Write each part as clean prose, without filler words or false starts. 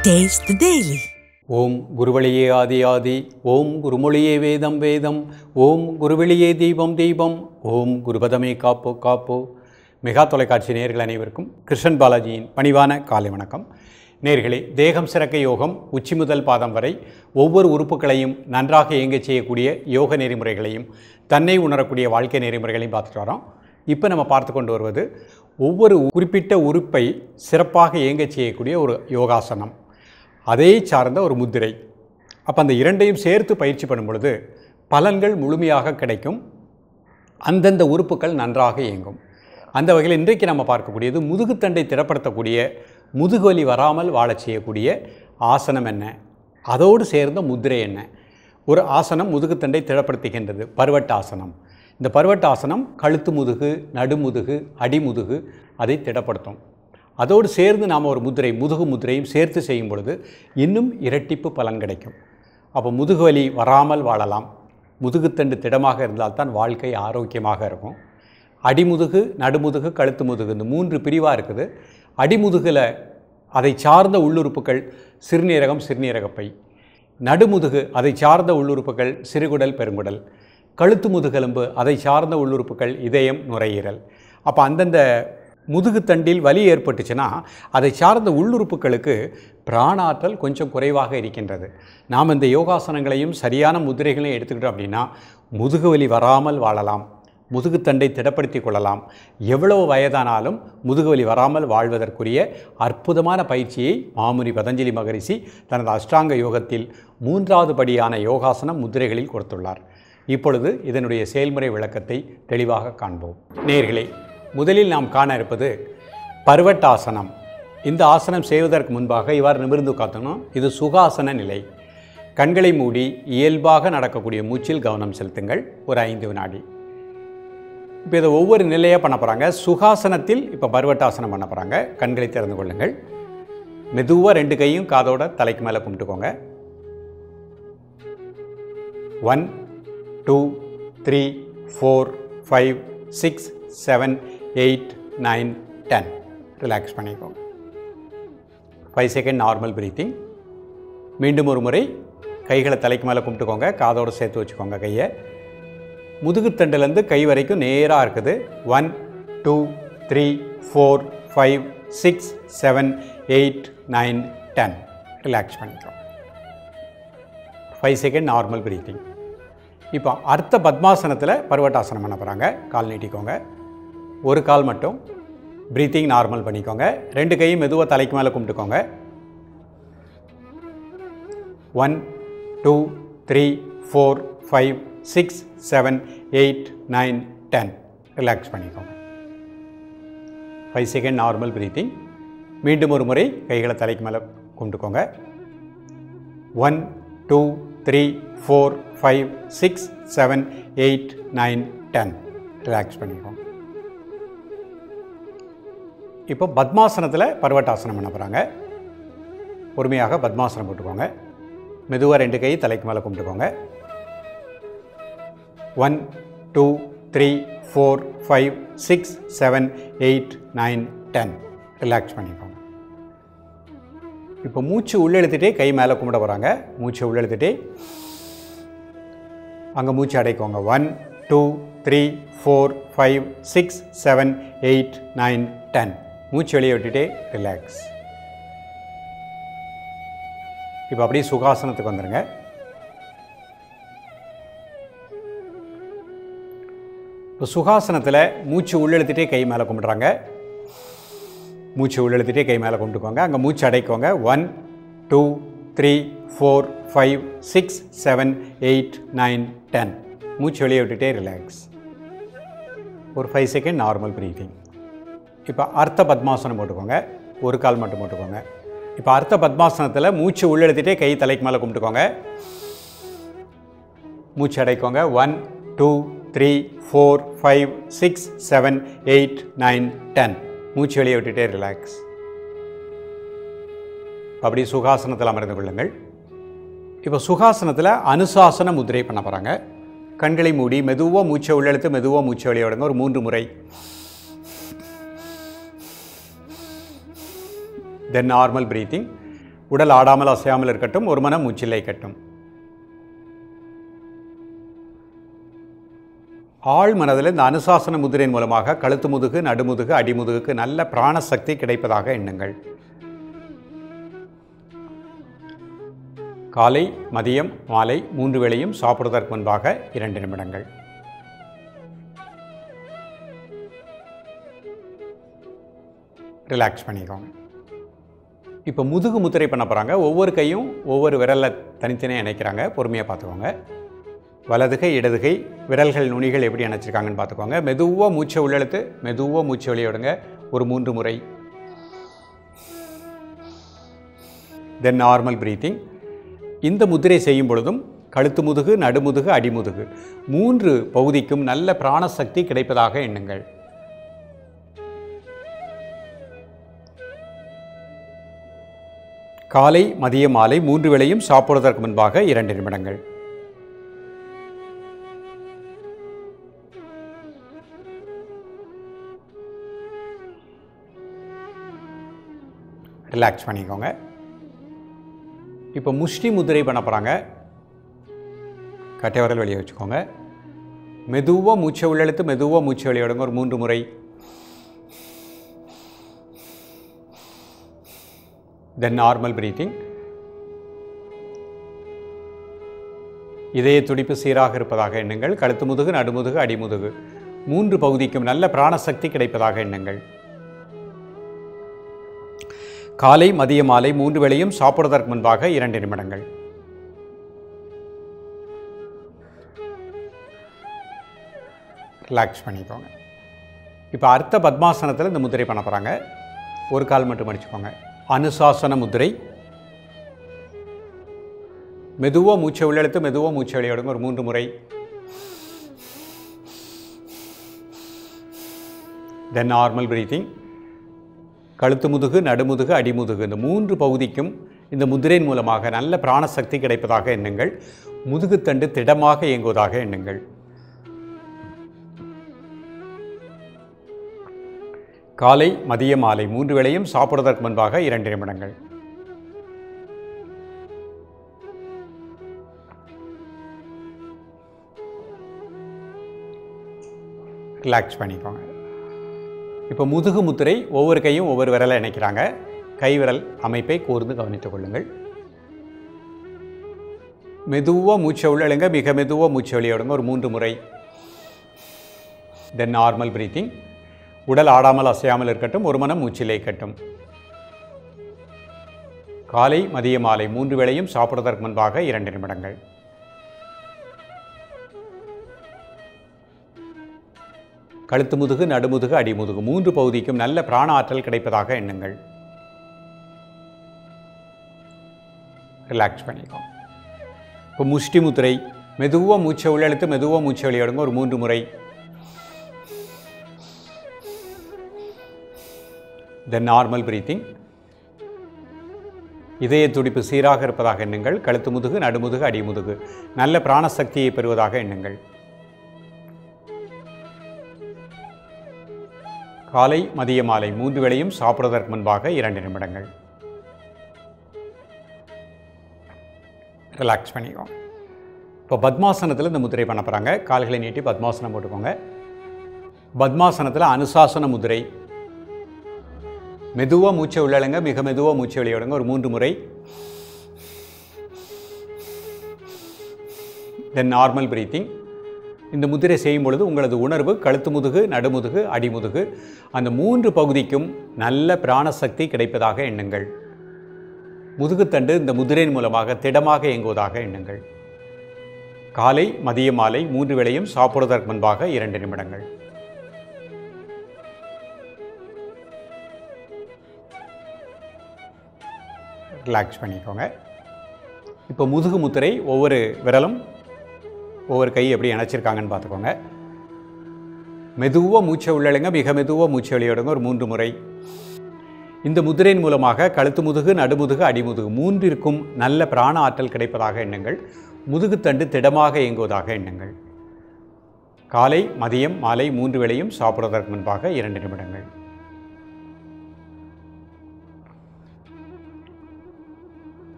Taste the Daily. ஓம் குருவழியே ஆதி ஆதி, ஓம் குருமொழியே வேதம் வேதம், ஓம் குருவெளியே தீபம் தீபம், ஓம் குருபதமே காப்போ காப்போ. மெகா தொலைக்காட்சி நேயர்கள் அனைவருக்கும் கிருஷ்ணன் பாலாஜியின் பணிவான காலை வணக்கம். நேயர்களே, தேகம் சிறக்க யோகம் உச்சி முதல் பாதம் வரை ஒவ்வொரு உறுப்புகளையும் நன்றாக இயங்கச் செய்யக்கூடிய யோக நெறிமுறைகளையும் தன்னை உணரக்கூடிய வாழ்க்கை நெறிமுறைகளையும் பார்த்துட்டு வரோம். இப்போ நம்ம பார்த்து கொண்டு வருவது ஒவ்வொரு குறிப்பிட்ட உறுப்பை சிறப்பாக இயங்கச் செய்யக்கூடிய ஒரு யோகாசனம், அதை சார்ந்த ஒரு முத்திரை. அப்போ அந்த இரண்டையும் சேர்த்து பயிற்சி பண்ணும் பொழுது பலன்கள் முழுமையாக கிடைக்கும், அந்தந்த உறுப்புகள் நன்றாக இயங்கும். அந்த வகையில் இன்றைக்கு நம்ம பார்க்கக்கூடியது முதுகுத்தண்டை திடப்படுத்தக்கூடிய, முதுகுவலி வராமல் வாழச் செய்யக்கூடிய ஆசனம் என்ன, அதோடு சேர்ந்த முத்திரை என்ன. ஒரு ஆசனம் முதுகுத்தண்டை திடப்படுத்துகின்றது, பர்வட்டாசனம். இந்த பர்வட்டாசனம் கழுத்து முதுகு, நடுமுதுகு, அடிமுதுகு அதை திடப்படுத்தும். அதோடு சேர்ந்து நாம் ஒரு முதிரை, முதுகு முதிரையும் சேர்த்து செய்யும் பொழுது இன்னும் இரட்டிப்பு பலன் கிடைக்கும். அப்போ முதுகுவலி வராமல் வாழலாம். முதுகுத்தண்டு திடமாக இருந்தால்தான் வாழ்க்கை ஆரோக்கியமாக இருக்கும். அடிமுதுகு, நடுமுதுகு, கழுத்து முதுகு, இந்த 3 பிரிவாக இருக்குது. அடிமுதுகில் அதை சார்ந்த உள்ளுறுப்புகள் சிறுநீரகம், சிறுநீரகப்பை. நடுமுதுகு அதை சார்ந்த உள்ளுறுப்புகள் சிறுகுடல், பெருங்குடல். கழுத்து முதுகெலும்பு அதை சார்ந்த உள்ளுறுப்புகள் இதயம், நுரையீரல். அப்போ அந்தந்த முதுகுத்தண்டில் வலி ஏற்பட்டுச்சுன்னா அதை சார்ந்த உள்ளுறுப்புகளுக்கு பிராணாற்றல் கொஞ்சம் குறைவாக இருக்கின்றது. நாம் இந்த யோகாசனங்களையும் சரியான முதிரைகளையும் எடுத்துக்கிட்டோம் அப்படின்னா முதுகுவலி வராமல் வாழலாம், முதுகுத்தண்டை திடப்படுத்தி கொள்ளலாம். எவ்வளவு வயதானாலும் முதுகுவலி வராமல் வாழ்வதற்குரிய அற்புதமான பயிற்சியை மாமுனி பதஞ்சலி மகரிஷி தனது அஷ்டாங்க யோகத்தில் 3வது படியான யோகாசனம் முதிரைகளில் கொடுத்துள்ளார். இப்பொழுது இதனுடைய செயல்முறை விளக்கத்தை தெளிவாக காண்போம். நேயர்களே, முதலில் நாம் காண இருப்பது பர்வட்டாசனம். இந்த ஆசனம் செய்வதற்கு முன்பாக இவ்வாறு நிமிர்ந்து உட்கார்த்தணும். இது சுகாசன நிலை. கண்களை மூடி இயல்பாக நடக்கக்கூடிய மூச்சில் கவனம் செலுத்துங்கள். ஒரு 5 வினாடி. இப்போ இதை ஒவ்வொரு நிலையாக பண்ண போகிறாங்க. சுகாசனத்தில் இப்போ பர்வட்டாசனம் பண்ண போகிறாங்க. கண்களை திறந்து கொள்ளுங்கள். மெதுவாக 2 கையும் காதோட தலைக்கு மேலே கும்பிட்டுக்கோங்க. 1 2 3 4 5 6 7 8 9 10. ரிலாக்ஸ் பண்ணிக்கோங்க. 5 செகண்ட் நார்மல் பிரீத்திங். மீண்டும் ஒரு முறை கைகளை தலைக்கு மேலே கும்பிட்டுக்கோங்க, காதோடு சேர்த்து வச்சுக்கோங்க. கையை முதுகுத்தண்டிலேருந்து கை வரைக்கும் நேராக இருக்குது. 1 2 3 4 5 6 7 8 9 10. ரிலாக்ஸ் பண்ணிக்கோங்க. 5 செகண்ட் நார்மல் பிரீத்திங். இப்போ அர்த்த பத்மாசனத்தில் பர்வட்டாசனம் பண்ண போகிறாங்க. கால் நீட்டிக்கோங்க. ஒரு கால் மட்டும் பிரீத்திங் நார்மல் பண்ணிக்கோங்க. 2 கையும் மெதுவாக தலைக்கு மேலே கும்பிட்டுக்கோங்க. 1 2 3 4 5 6 7 8 9 10. ரிலாக்ஸ் பண்ணிக்கோங்க. 5 செகண்ட் நார்மல் பிரீத்திங். மீண்டும் ஒரு முறை கைகளை தலைக்கு மேலே கும்பிட்டுக்கோங்க. 1 2 3 4 5 6 7 8 9 10. ரிலாக்ஸ் பண்ணிக்கோங்க. இப்போ பத்மாசனத்தில் பர்வட்டாசனம் பண்ண போகிறாங்க. பொறுமையாக பத்மாசனம் போட்டுக்கோங்க. மெதுவாக 2 கை தலைக்கு மேலே கும்பிட்டுக்கோங்க. 1 2 3 4 5 6 7 8 9 10. ரிலாக்ஸ் பண்ணிக்கோங்க. இப்போ மூச்சு உள்ளெழுத்துட்டே கை மேலே கும்பிட போகிறாங்க. மூச்சை உள்ளெழுத்துட்டே அங்கே மூச்சு அடைக்கோங்க. 1 2 3 4 5 6 7 8 9 10. மூச்சு வெளியே விட்டுட்டே ரிலாக்ஸ். இப்போ அப்படியே சுகாசனத்துக்கு வந்துடுங்க. இப்போ சுகாசனத்தில் மூச்சு உள்ளெழுத்துட்டே கை மேலே கும்பிட்றாங்க. மூச்சு உள்ளெழுத்துட்டே கை மேலே கும்பிட்டுக்கோங்க. அங்கே மூச்சு அடைக்கோங்க. 1 2 3 4 5 6 7 8 9 10. மூச்சு வெளியே விட்டுட்டே ரிலாக்ஸ். ஒரு 5 செகண்ட் நார்மல் பிரீத்திங். இப்போ அர்த்த பத்மாசனம் போட்டுக்கோங்க. ஒரு கால் மட்டும் போட்டுக்கோங்க. இப்போ அர்த்த பத்மாசனத்தில் மூச்சு உள்ளெழுத்துட்டே கை தலைக்கு மேலே கும்பிட்டுக்கோங்க. மூச்சு அடைக்கோங்க. 1 2 3 4 5 6 7 8 9 10. மூச்சு வெளியே விட்டுட்டே ரிலாக்ஸ். அப்படி சுகாசனத்தில் அமர்ந்து கொள்ளுங்கள். இப்போ சுகாசனத்தில் அனுசாசன முதிரை பண்ண போகிறாங்க. கண்களை மூடி மெதுவாக மூச்சை உள்ளெழுத்து மெதுவாக மூச்சை வெளியே விடுங்க. ஒரு 3 முறை. Then normal breathing. உடல் ஆடாமல் அசையாமல் இருக்கட்டும். ஒரு மனம் மூச்சில் லயிக்கட்டும். ஆழ் மனதில் இந்த அனுசாசன முதிரையின் மூலமாக கழுத்து முதுகு, நடுமுதுகு, அடிமுதுகுக்கு நல்ல பிராணசக்தி கிடைப்பதாக எண்ணுங்கள். காலை, மதியம், மாலை 3 வேளையும் சாப்பிடுவதற்கு முன்பாக 2 நிமிடங்கள். ரிலாக்ஸ் பண்ணிக்கோங்க. இப்போ முதுகு முத்திரை பண்ண போகிறாங்க. ஒவ்வொரு கையும் ஒவ்வொரு விரலில் தனித்தனியாக இணைக்கிறாங்க. பொறுமையாக பார்த்துக்கோங்க. வலது கை, இடது கை, விரல்கள் நுனிகள் எப்படி இணைச்சிருக்காங்கன்னு பார்த்துக்கோங்க. மெதுவாக மூச்சை உள்ளெழுத்து, மெதுவாக மூச்சை வெளியே விடுங்க. ஒரு 3 முறை. Then normal breathing. இந்த முதிரை செய்யும் பொழுதும் கழுத்து முதுகு, நடுமுதுகு, அடிமுதுகு 3 பகுதிக்கும் நல்ல பிராணசக்தி கிடைப்பதாக எண்ணுங்கள். காலை, மதிய, மாலை 3 வேளையும் சாப்பிடுவதற்கு முன்பாக 2 நிமிடங்கள். ரிலாக்ஸ் பண்ணிக்கோங்க. இப்போ முஷ்டி முதிரை பண்ண போகிறாங்க. கட்டை விரல் வெளியே வச்சுக்கோங்க. மெதுவாக மூச்சை உள்ளெழுத்து, மெதுவாக மூச்சை வெளியே விடுங்க. ஒரு 3 முறை. Then normal breathing. இதய துடிப்பு சீராக இருப்பதாக எண்ணுங்கள். கழுத்து முதுகு, நடுமுதுகு, அடிமுதுகு 3 பகுதிக்கும் நல்ல பிராணசக்தி கிடைப்பதாக எண்ணுங்கள். காலை, மதிய, மாலை 3 வேளையும் சாப்பிடுவதற்கு முன்பாக 2 நிமிடங்கள். ரிலாக்ஸ் பண்ணிக்கோங்க. இப்போ அர்த்த பத்மாசனத்தில் இந்த முதிரை பண்ண போகிறாங்க. ஒரு கால் மட்டும் மடிச்சுக்கோங்க. அனுசாசன முதிரை. மெதுவாக மூச்சை உள்ளெழுத்து, மெதுவாக மூச்சை வெளியே விடுங்க. ஒரு 3 முறை. Then normal breathing. கழுத்து முதுகு, நடுமுதுகு, அடிமுதுகு இந்த 3 பகுதிக்கும் இந்த முதிரையின் மூலமாக நல்ல பிராணசக்தி கிடைப்பதாக எண்ணுங்கள். முதுகுத்தண்டு திடமாக இயங்குவதாக எண்ணுங்கள். காலை, மதிய, மாலை 3 வேளையும் சாப்பிடுவதற்கு முன்பாக 2 நிமிடங்கள். ரிலாக்ஸ் பண்ணிக்கோங்க. இப்போ முதுகு முத்திரை. ஒவ்வொரு கையும் ஒவ்வொரு விரலை இணைக்கிறாங்க. கை விரல் அமைப்பை கூர்ந்து கவனித்துக் கொள்ளுங்கள். மெதுவாக மூச்சை உள்ளெழுங்க, மிக மெதுவாக மூச்சை வெளியே விடுங்க. ஒரு 3 முறை. Then normal breathing. உடல் ஆடாமல் அசையாமல் இருக்கட்டும். ஒரு மனம் மூச்சில் லயிக்கட்டும். காலை, மதிய, மாலை 3 வேளையும் சாப்பிடுவதற்கு முன்பாக 2 நிமிடங்கள். கழுத்து முதுகு, நடுமுதுகு, அடிமுதுகு 3 பகுதிக்கும் நல்ல பிராண ஆற்றல் கிடைப்பதாக எண்ணுங்கள். ரிலாக்ஸ் பண்ணிக்கோங்க. இப்போ முஷ்டி முத்திரை. மெதுவாக மூச்சை உள்ளெழுத்து, மெதுவாக மூச்சை வெளியே விடுங்க. ஒரு 3 முறை. Then normal breathing. இதய துடிப்பு சீராக இருப்பதாக எண்ணுங்கள். கழுத்து முதுகு, நடுமுதுகு, அடிமுதுகு நல்ல பிராணசக்தியை பெறுவதாக எண்ணுங்கள். காலை, மதிய, மாலை 3 வேளையும் சாப்பிடுவதற்கு முன்பாக 2 நிமிடங்கள். ரிலாக்ஸ் பண்ணிக்கோங்க. இப்போ பத்மாசனத்தில் இந்த முதிரை பண்ண போகிறாங்க. கால்களை நீட்டி பத்மாசனம் போட்டுக்கோங்க. பத்மாசனத்தில் அனுசாசன முதிரை. மெதுவாக மூச்சை உள்ளழுங்க, மிக மெதுவாக மூச்சை வெளியே விடுங்க. ஒரு 3 முறை. Then normal breathing. இந்த முதிரை செய்யும் பொழுது உங்களது உணர்வு கழுத்து முதுகு, நடுமுதுகு, அடிமுதுகு அந்த 3 பகுதிக்கும் நல்ல பிராணசக்தி கிடைப்பதாக எண்ணுங்கள். முதுகுத்தண்டு இந்த முதிரையின் மூலமாக திடமாக இயங்குவதாக எண்ணுங்கள். காலை, மதிய, மாலை 3 வேளையும் சாப்பிடுவதற்கு முன்பாக 2 நிமிடங்கள். ரிலாக்ஸ் பண்ணிக்கோங்க. இப்போ முதுகு முத்திரை. ஒவ்வொரு விரலும் ஒவ்வொரு கை எப்படி இணைச்சிருக்காங்கன்னு பார்த்துக்கோங்க. மெதுவாக மூச்சை உள்ளழுங்க, மிக மெதுவாக மூச்சை வெளியே விடுங்க. ஒரு 3 முறை. இந்த முதிரையின் மூலமாக கழுத்து முதுகு, நடுமுதுகு, அடிமுதுகு 3ற்கும் நல்ல பிராண ஆற்றல் கிடைப்பதாக எண்ணுங்கள். முதுகுத்தண்டு திடமாக இயங்குவதாக எண்ணுங்கள். காலை, மதியம், மாலை 3 வேளையும் சாப்பிடுவதற்கு முன்பாக 2 நிமிடங்கள்.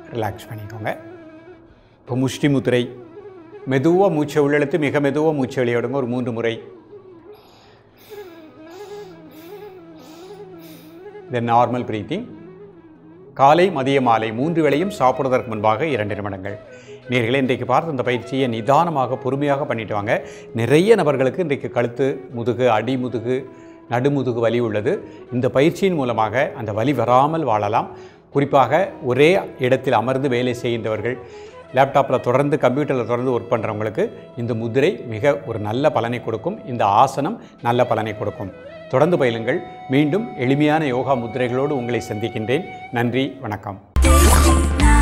ரிலாக்ஸ் பண்ணிக்கோங்க. இப்போ முஷ்டி முத்திரை. மெதுவாக மூச்சை உள்ளெழுத்து மிக மெதுவாக மூச்சை வெளியிடுங்க ஒரு 3 முறை. Then normal breathing. காலை மதிய மாலை 3 வேளையும் சாப்பிடுவதற்கு முன்பாக 2 நிமிடங்கள். நேயர்களே, இன்றைக்கு பார்த்து இந்த பயிற்சியை நிதானமாக பொறுமையாக பண்ணிட்டு வாங்க. நிறைய நபர்களுக்கு இன்றைக்கு கழுத்து, முதுகு, அடிமுதுகு, நடுமுதுகு வலி உள்ளது. இந்த பயிற்சியின் மூலமாக அந்த வலி வராமல் வாழலாம். குறிப்பாக ஒரே இடத்தில் அமர்ந்து வேலை செய்கின்றவர்கள், லேப்டாப்பில் தொடர்ந்து கம்ப்யூட்டரில் தொடர்ந்து ஒர்க் பண்ணுறவங்களுக்கு இந்த முதிரை மிக ஒரு நல்ல பலனை கொடுக்கும். இந்த ஆசனம் நல்ல பலனை கொடுக்கும். தொடர்ந்து பயிலுங்கள். மீண்டும் எளிமையான யோகா முதிரைகளோடு உங்களை சந்திக்கின்றேன். நன்றி, வணக்கம்.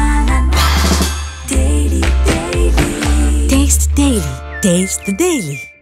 Taste Daily. Taste the Daily.